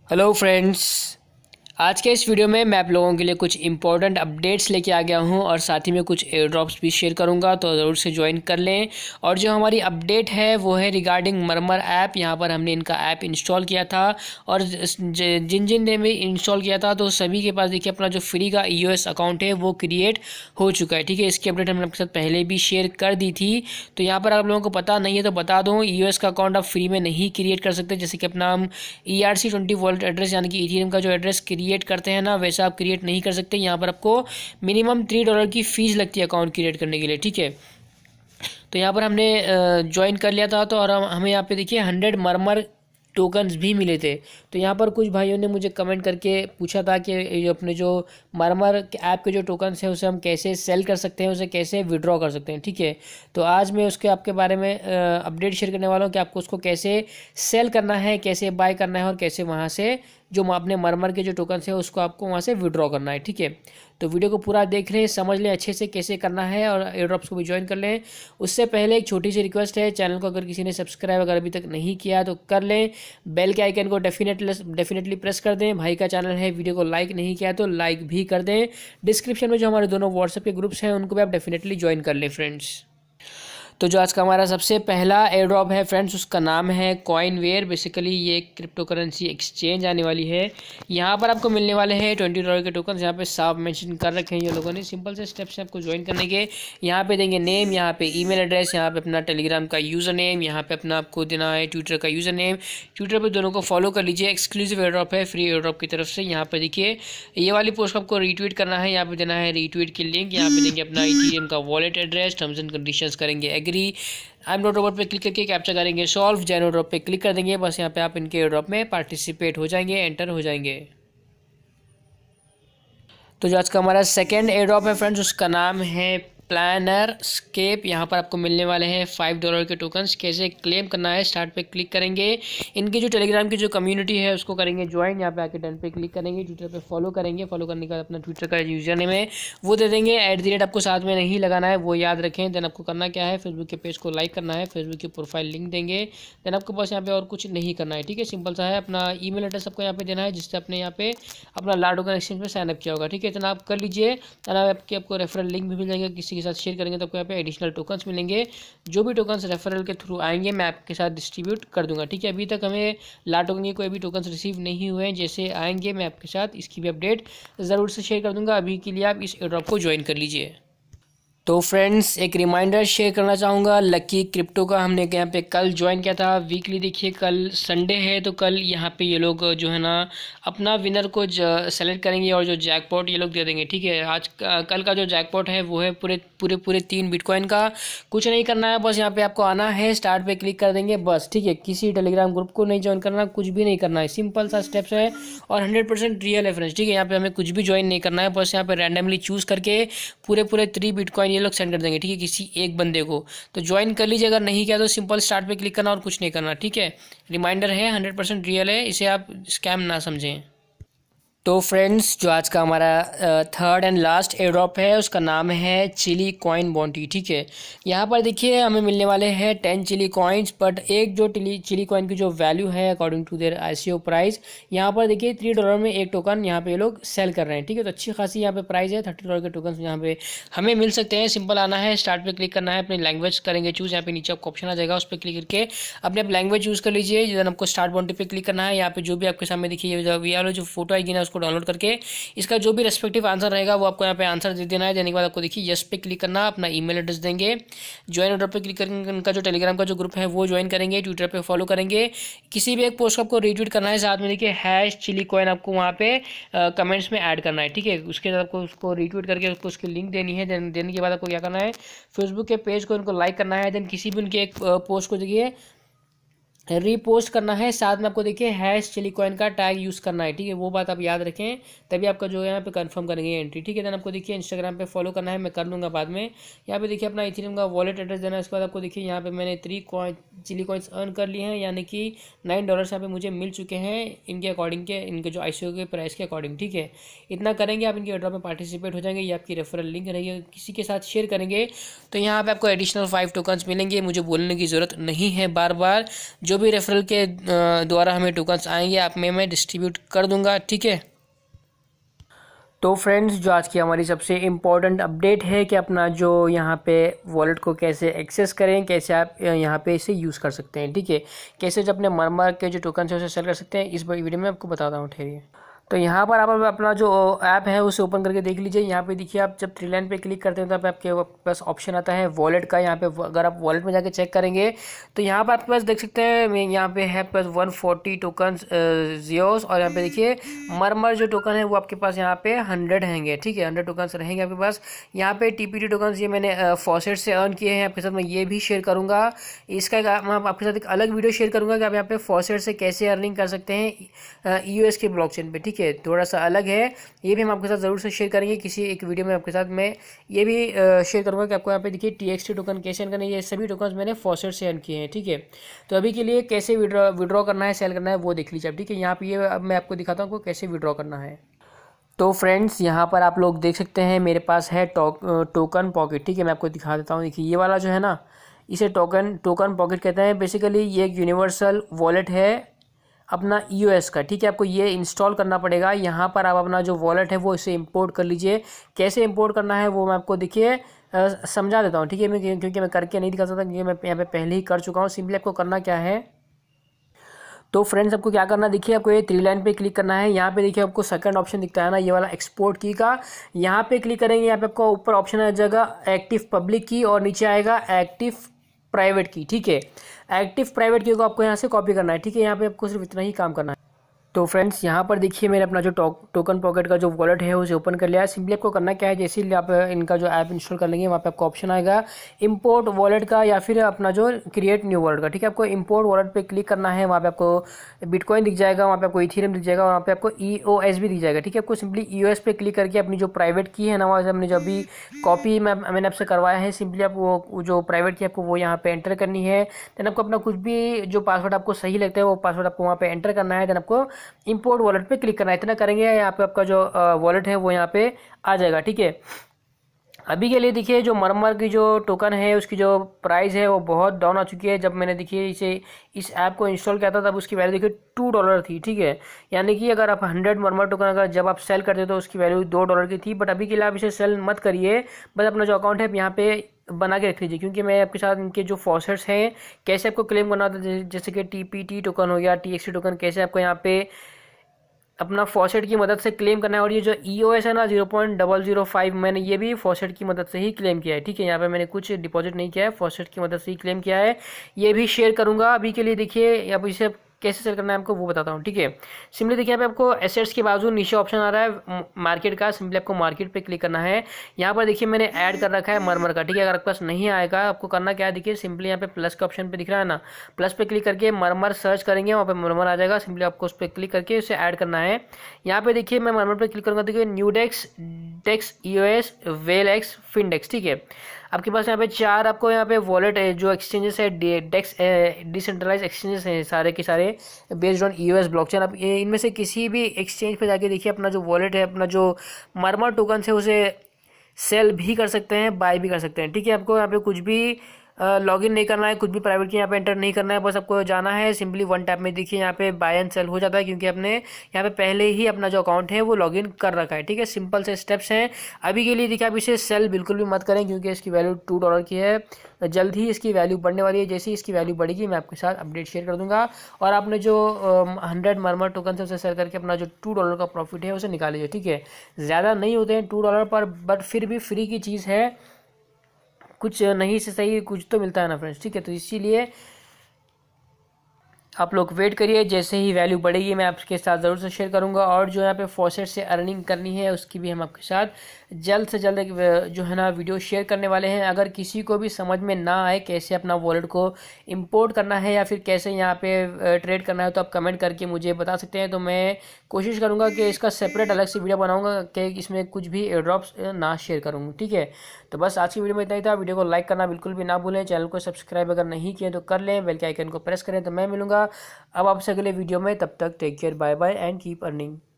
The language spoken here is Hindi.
हेलो फ्रेंड्स, आज के इस वीडियो में मैं आप लोगों के लिए कुछ इंपॉर्टेंट अपडेट्स लेके आ गया हूं और साथ ही में कुछ एयर ड्रॉप्स भी शेयर करूंगा, तो ज़रूर से ज्वाइन कर लें। और जो हमारी अपडेट है वो है रिगार्डिंग मरमर ऐप। यहां पर हमने इनका ऐप इंस्टॉल किया था और जिन जिन ने भी इंस्टॉल किया था तो सभी के पास देखिए अपना जो फ्री का iOS अकाउंट है वो क्रिएट हो चुका है। ठीक है, इसकी अपडेट हमने आपके साथ पहले भी शेयर कर दी थी। तो यहाँ पर आप लोगों को पता नहीं है तो बता दूँ, iOS का अकाउंट आप फ्री में नहीं क्रिएट कर सकते। जैसे कि अपना हम ERC20 वॉलेट एड्रेस यानी कि इथेरियम का जो एड्रेस क्रिएट करते हैं ना, वैसा आप क्रिएट नहीं कर सकते। यहाँ पर आपको मिनिमम $3 की फ़ीस लगती है अकाउंट क्रिएट करने के लिए। ठीक है, तो यहाँ पर हमने ज्वाइन कर लिया था तो और हमें यहाँ पे देखिए 100 मरमर टोकन्स भी मिले थे। तो यहाँ पर कुछ भाइयों ने मुझे कमेंट करके पूछा था कि ये अपने जो मरमर ऐप के जो टोकन्स हैं उसे हम कैसे सेल कर सकते हैं, उसे कैसे विड्रॉ कर सकते हैं। ठीक है, तो आज मैं उसके आपके बारे में अपडेट शेयर करने वाला हूँ कि आपको उसको कैसे सेल करना है, कैसे बाय करना है और कैसे वहाँ से जो अपने मरमर के जो टोकन्स है उसको आपको वहाँ से विड्रॉ करना है। ठीक है, तो वीडियो को पूरा देख लें, समझ लें अच्छे से कैसे करना है और एयर ड्रॉप्स को भी ज्वाइन कर लें। उससे पहले एक छोटी सी रिक्वेस्ट है, चैनल को अगर किसी ने सब्सक्राइब अगर अभी तक नहीं किया तो कर लें। बेल के आइकन को डेफिनेटली प्रेस कर दें। भाई का चैनल है, वीडियो को लाइक नहीं किया तो लाइक भी कर दें। डिस्क्रिप्शन में जो हमारे दोनों व्हाट्सएप के ग्रुप्स हैं उनको भी आप डेफिनेटली ज्वाइन कर लें फ्रेंड्स। तो जो आज का हमारा सबसे पहला एयर ड्रॉप है फ्रेंड्स, उसका नाम है कॉइनवेयर। बेसिकली ये क्रिप्टो करेंसी एक्सचेंज आने वाली है। यहाँ पर आपको मिलने वाले हैं $20 के टोकन। यहाँ पे साफ मेंशन कर रखे हैं ये लोगों ने। सिंपल से स्टेप्स हैं आपको ज्वाइन करने के। यहाँ पे देंगे नेम, यहाँ पे ईमेल एड्रेस, यहाँ पे अपना टेलीग्राम का यूज़र नेम, यहाँ पे अपना आपको देना है ट्विटर का यूज़र नेम। ट्विटर पर दोनों को फॉलो कर लीजिए। एक्सक्लूसिव एयर ड्रॉप है, फ्री एयर ड्रॉप की तरफ से। यहाँ पर देखिए ये वाली पोस्ट आपको रीट्वीट करना है। यहाँ पे देना है रीट्वीट की लिंक। यहाँ पे देंगे अपना इथेरियम का wallet address, terms and conditions करेंगे agree, I am not robot पे क्लिक करके कैप्चा करेंगे सॉल्व, जेनो ड्रॉप पे क्लिक कर देंगे। बस यहाँ पे आप इनके एयर ड्रॉप में पार्टिसिपेट हो जाएंगे, एंटर हो जाएंगे। तो जो आज का हमारा सेकंड एयर ड्रॉप है फ्रेंड्स, उसका नाम है प्लानर स्केप। यहाँ पर आपको मिलने वाले हैं $5 के टोकन्स। कैसे क्लेम करना है, स्टार्ट पे क्लिक करेंगे। इनकी जो टेलीग्राम की जो कम्युनिटी है उसको करेंगे ज्वाइन। यहाँ पे आके डन पे क्लिक करेंगे। ट्विटर पे फॉलो करेंगे। फॉलो करने के बाद अपना ट्विटर का यूजर नेम है वो दे देंगे। @ आपको साथ में नहीं लगाना है, वो याद रखें। देन आपको करना क्या है, फेसबुक के पेज को लाइक करना है, फेसबुक की प्रोफाइल लिंक देंगे। देन आपको बस यहाँ पे और कुछ नहीं करना है। ठीक है, सिंपल सा है। अपना ईमेल एड्रेस आपको यहाँ पे देना है जिससे अपने यहाँ पे अपना लाडो टोकन एक्सचेंज में साइनअप किया होगा। ठीक है, इतना आप कर लीजिए। देन आपको रेफरल लिंक भी मिल जाएगा, किसी के साथ शेयर करेंगे तो यहाँ पे एडिशनल टोकन्स मिलेंगे। जो भी टोकन्स रेफरल के थ्रू आएंगे मैं आपके साथ डिस्ट्रीब्यूट कर दूंगा। ठीक है, अभी तक हमें ला टोकन के कोई भी टोकन्स रिसीव नहीं हुए हैं। जैसे आएंगे मैं आपके साथ इसकी भी अपडेट ज़रूर से शेयर कर दूंगा। अभी के लिए आप इस एयर ड्रॉप को ज्वाइन कर लीजिए। तो फ्रेंड्स एक रिमाइंडर शेयर करना चाहूँगा, लकी क्रिप्टो का हमने यहाँ पे कल ज्वाइन किया था वीकली। देखिए कल संडे है तो कल यहाँ पे ये लोग जो है ना अपना विनर को सेलेक्ट करेंगे और जो जैकपॉट ये लोग दे देंगे। ठीक है, आज कल का जो जैकपॉट है वो है पूरे 3 बिटकॉइन का। कुछ नहीं करना है, बस यहाँ पे आपको आना है, स्टार्ट पे क्लिक कर देंगे बस। ठीक है, किसी टेलीग्राम ग्रुप को नहीं ज्वाइन करना, कुछ भी नहीं करना है। सिंपल सा स्टेप्स है और 100% रियल है फ्रेंड्स। ठीक है, यहाँ पे हमें कुछ भी ज्वाइन नहीं करना है, बस यहाँ पे रैंडमली चूज़ करके पूरे 3 बिटकॉइन ये लोग सेंड कर देंगे। ठीक है, किसी एक बंदे को तो ज्वाइन कर लीजिए। अगर नहीं किया तो सिंपल स्टार्ट पे क्लिक करना और कुछ नहीं करना। ठीक है, रिमाइंडर है, 100% रियल है, इसे आप स्कैम ना समझें। तो फ्रेंड्स जो आज का हमारा third and last air drop है उसका नाम है चिली कॉइन बॉन्टी। ठीक है, यहाँ पर देखिए हमें मिलने वाले हैं 10 चिली कॉइन्स। बट एक जो चिली कॉइन की जो वैल्यू है according to their ICO price, यहाँ पर देखिए $3 में एक टोकन यहाँ पे ये लोग सेल कर रहे हैं। ठीक है, तो अच्छी खासी यहाँ पे प्राइस है। $30 के टोकन यहाँ पे हमें मिल सकते हैं। सिंपल आना है, स्टार्ट पे क्लिक करना है, अपनी लैंग्वेज करेंगे चूज़। यहाँ पे नीचे आपको ऑप्शन आ जाएगा, उस पर क्लिक करके अपने आप लैंग्वेज चूज़ कर लीजिए। देन आपको स्टार्ट बॉन्टी पे क्लिक करना है। यहाँ पे जो भी आपके सामने देखिए जो फोटो आएगी ना उसको डाउनलोड करके इसका जो भी रेस्पेक्टिव आंसर रहेगा वो आपको यहाँ पे आंसर दे देना है। देने के बाद आपको देखिए यस पे क्लिक करना, अपना ईमेल एड्रेस देंगे, ज्वाइन ऑर्डर पे क्लिक करेंगे, उनका जो टेलीग्राम का जो ग्रुप है वो ज्वाइन करेंगे, ट्विटर पे फॉलो करेंगे। किसी भी एक पोस्ट को आपको रीट्वीट करना है, साथ में देखिए #चिली कॉइन आपको वहाँ पे कमेंट्स में ऐड करना है। ठीक है, उसके बाद आपको उसको रीट्वीट करके उसको उसकी लिंक देनी है। देने के बाद आपको क्या करना है, फेसबुक के पेज को उनको लाइक करना है। देन किसी भी उनके एक पोस्ट को देखिए रीपोस्ट करना है, साथ में आपको देखिए #चिली कॉइन का टैग यूज़ करना है। ठीक है, वो बात आप याद रखें, तभी आपका जो है यहाँ पे कंफर्म करेंगे एंट्री। ठीक है, देन आपको देखिए इंस्टाग्राम पे फॉलो करना है, मैं कर लूँगा बाद में। यहाँ पे देखिए अपना इथेरियम का वॉलेट एड्रेस देना है। उसके बाद आपको देखिए यहाँ पे मैंने 3 चिली कॉइन्स अर्न कर लिए हैं, यानी कि $9 यहाँ पे मुझे मिल चुके हैं इनके अकॉर्डिंग के, इनके जो ICO के प्राइस के अकॉर्डिंग। ठीक है, इतना करेंगे आप इनके एयर ड्रॉप में पार्टिसिपेट हो जाएंगे। ये आपकी रेफरल लिंक रहेगी, किसी के साथ शेयर करेंगे तो यहाँ पे आपको एडिशनल 5 टोकन्स मिलेंगे। मुझे बोलने की ज़रूरत नहीं है बार बार, जो जो भी रेफरल के द्वारा हमें टोकन्स आएंगे आप में मैं डिस्ट्रीब्यूट कर दूंगा, ठीक है। तो फ्रेंड्स, जो आज की हमारी सबसे इम्पॉर्टेंट अपडेट है कि अपना जो यहाँ पे वॉलेट को कैसे एक्सेस करें, कैसे आप यहाँ पे इसे यूज़ कर सकते हैं, ठीक है। कैसे जो अपने मरमर के जो टोकन है उसे सेल कर सकते हैं, इस वीडियो में आपको बताता हूँ, ठहरिए। तो यहाँ पर आप अपना जो ऐप है उसे ओपन करके देख लीजिए। यहाँ पे देखिए, आप जब थ्री लाइन पे क्लिक करते हैं तो आपके पास ऑप्शन आता है वॉलेट का। यहाँ पे अगर आप वॉलेट में जाके चेक करेंगे तो यहाँ पर आपके पास देख सकते हैं, यहाँ पे है प्लस 140 टोकन जियोस, और यहाँ पे देखिए मरमर जो टोकन है वो आपके पास यहाँ पे 100 हैंगे, ठीक है। 100 टोकन रहेंगे आपके पास। यहाँ पे टीपीटी टोकन ये मैंने फॉसेट से अर्न किए हैं, आपके साथ मैं ये भी शेयर करूँगा। इसका मैं आपके साथ एक अलग वीडियो शेयर करूँगा कि आप यहाँ पे फॉसेट से कैसे अर्निंग कर सकते हैं यूएस के ब्लॉकचेन पे, ठीक है। थोड़ा सा अलग है, ये भी हम आपके साथ ज़रूर से शेयर करेंगे किसी एक वीडियो में। आपके साथ मैं ये भी शेयर करूंगा कि आपको यहाँ पे देखिए TXT टोकन कैसे अर्न करना है। ये सभी टोकन मैंने फॉसेट से अर्न किए हैं, ठीक है। तो अभी के लिए कैसे विड्रॉ करना है, सेल करना है वो देख लीजिए आप, ठीक है। यहाँ पे ये अब मैं आपको दिखाता हूँ कैसे विड्रॉ करना है। तो फ्रेंड्स, यहाँ पर आप लोग देख सकते हैं मेरे पास है टोकन पॉकेट, ठीक है। मैं आपको दिखा देता हूँ। देखिए ये वाला जो है ना, इसे टोकन पॉकेट कहते हैं। बेसिकली ये एक यूनिवर्सल वॉलेट है अपना यूएस का, ठीक है। आपको ये इंस्टॉल करना पड़ेगा। यहाँ पर आप अपना जो वॉलेट है वो इसे इंपोर्ट कर लीजिए। कैसे इंपोर्ट करना है वो मैं आपको देखिए समझा देता हूँ, ठीक है। क्योंकि मैं करके नहीं दिखा सकता, क्योंकि मैं यहाँ पे पहले ही कर चुका हूँ। सिंपली आपको करना क्या है, तो फ्रेंड्स आपको क्या करना, देखिए आपको ये थ्री लाइन पे क्लिक करना है। यहाँ पे देखिए आपको सेकंड ऑप्शन दिखता है ना, ये वाला एक्सपोर्ट की का। यहाँ पे क्लिक करेंगे, यहाँ पे आपको ऊपर ऑप्शन आ जाएगा एक्टिव पब्लिक की और नीचे आएगा एक्टिव प्राइवेट की, ठीक है। एक्टिव प्राइवेट की को आपको यहाँ से कॉपी करना है, ठीक है। यहाँ पे आपको सिर्फ इतना ही काम करना है। तो फ्रेंड्स, यहाँ पर देखिए मैंने अपना जो टोकन पॉकेट का जो वॉलेट है उसे ओपन कर लिया है। सिंपली आपको करना क्या है, जैसे ही आप इनका जो ऐप इंस्टॉल कर लेंगे वहाँ पे आपको ऑप्शन आएगा इंपोर्ट वॉलेट का या फिर अपना जो क्रिएट न्यू वॉलेट का, ठीक है। आपको इंपोर्ट वॉलेट पे क्लिक करना है। वहाँ पे आपको बिटकॉइन दिख जाएगा, वहाँ पे आपको इथेरियम दिख जाएगा, वहाँ पे आपको EOS भी दिख जाएगा, ठीक है। आपको सिंपली EOS पे क्लिक करके अपनी जो प्राइवेट की है ना, वहाँ से हमने जो अभी कॉपी मैंने आपसे करवाया है, सिंपली आप वो जो प्राइवेट की आपको वो यहाँ पे एंटर करनी है। देन आपको अपना कुछ भी जो पासवर्ड आपको सही लगता है वो पासवर्ड आपको वहाँ पे एंटर करना है। देन आपको इंपोर्ट वॉलेट पे क्लिक करना है। इतना करेंगे यहाँ पे आपका जो वॉलेट है वो यहाँ पे आ जाएगा, ठीक है। अभी के लिए देखिए जो मरमर की जो टोकन है उसकी जो प्राइस है वो बहुत डाउन आ चुकी है। जब मैंने देखिए इस ऐप को इंस्टॉल किया था तब उसकी वैल्यू देखिए $2 थी, ठीक है। यानी कि अगर आप 100 मरमर टोकन अगर जब आप सेल करते तो उसकी वैल्यू $2 की थी। बट अभी के लिए आप इसे सेल मत करिए, बस अपना जो अकाउंट है यहाँ पे बना के रख लीजिए। क्योंकि मैं आपके साथ इनके जो फॉसेट्स हैं कैसे आपको क्लेम करना होता है, जैसे कि TPT टोकन हो गया, TXT टोकन, कैसे आपको यहाँ पे अपना फॉसेट की मदद से क्लेम करना है। और ये जो EOS है ना 0.005 मैंने ये भी फॉसेट की मदद से ही क्लेम किया है, ठीक है। यहाँ पे मैंने कुछ डिपॉजिट नहीं किया है, फॉसेट की मदद से ही क्लेम किया है। ये भी शेयर करूंगा। अभी के लिए देखिए अब इसे कैसे सेल करना है आपको वो बताता हूँ, ठीक है। सिंपली देखिए यहाँ पे आपको एसेट्स के बाजू नीचे ऑप्शन आ रहा है मार्केट का। सिंपली आपको मार्केट पे क्लिक करना है। यहाँ पर देखिए मैंने ऐड कर रखा है मरमर का, ठीक है। अगर आपके पास नहीं आएगा आपको करना क्या है, देखिए सिंपली यहाँ पे प्लस के ऑप्शन पे दिख रहा है ना, प्लस पे क्लिक करके मरमर सर्च करेंगे, वहाँ पे मरमर आ जाएगा। सिंपली आपको उस पर क्लिक करके उसे ऐड करना है। यहाँ पे देखिए मैं मरमर पे क्लिक करूँगा, देखिए न्यू डेक्स, डेक्स, EOS, वेलएक्स, फिनडेक्स, ठीक है। आपके पास यहाँ पे 4 आपको यहाँ पे वॉलेट जो एक्सचेंजेस है, डेक्स डिसेंट्रलाइज एक्सचेंजेस हैं सारे के सारे बेस्ड ऑन EOS ब्लॉकचेन। आप इनमें से किसी भी एक्सचेंज पे जाके देखिए अपना जो वॉलेट है, अपना जो मरमर टोकन है उसे सेल भी कर सकते हैं, बाय भी कर सकते हैं, ठीक है। आपको यहाँ पे कुछ भी लॉगिन नहीं करना है, कुछ भी प्राइवेट की यहाँ पे एंटर नहीं करना है, बस आपको जाना है सिंपली वन टैप में। देखिए यहाँ पे बाय एंड सेल हो जाता है क्योंकि आपने यहाँ पे पहले ही अपना जो अकाउंट है वो लॉगिन कर रखा है, ठीक है। सिंपल से स्टेप्स हैं। अभी के लिए देखिए आप इसे सेल बिल्कुल भी मत करें क्योंकि इसकी वैल्यू $2 की है। जल्द ही इसकी वैल्यू बढ़ने वाली है। जैसे ही इसकी वैल्यू बढ़ेगी मैं आपके साथ अपडेट शेयर कर दूंगा। और आपने जो 100 मरमर टोकन से उसे सेल करके अपना जो $2 का प्रॉफिट है उसे निकाल लीजिए, ठीक है। ज़्यादा नहीं होते हैं $2 पर, बट फिर भी फ्री की चीज़ है, कुछ नहीं से सही कुछ तो मिलता है ना फ्रेंड्स, ठीक है। तो इसीलिए आप लोग वेट करिए, जैसे ही वैल्यू बढ़ेगी मैं आपके साथ ज़रूर से शेयर करूंगा। और जो यहाँ पे फॉसेट से अर्निंग करनी है उसकी भी हम आपके साथ जल्द से जल्द जो है ना वीडियो शेयर करने वाले हैं। अगर किसी को भी समझ में ना आए कैसे अपना वॉलेट को इंपोर्ट करना है या फिर कैसे यहाँ पे ट्रेड करना है तो आप कमेंट करके मुझे बता सकते हैं। तो मैं कोशिश करूँगा कि इसका सेपरेट अलग से वीडियो बनाऊँगा कि इसमें कुछ भी एयरड्रॉप्स ना शेयर करूँगा, ठीक है। तो बस आज की वीडियो में इतना ही था। वीडियो को लाइक करना बिल्कुल भी ना भूलें, चैनल को सब्सक्राइब अगर नहीं किए तो कर लें, बेल के आइकन को प्रेस करें। तो मैं मिलूंगा अब आपसे अगले वीडियो में, तब तक take care, bye bye and keep earning.